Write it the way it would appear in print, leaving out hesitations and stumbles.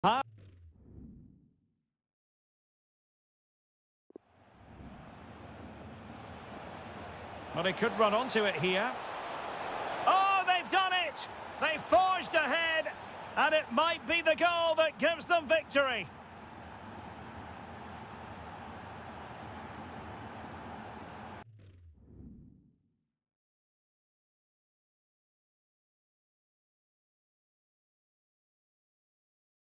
Well, he could run onto it here. Oh, they've done it! They forged ahead, and it might be the goal that gives them victory.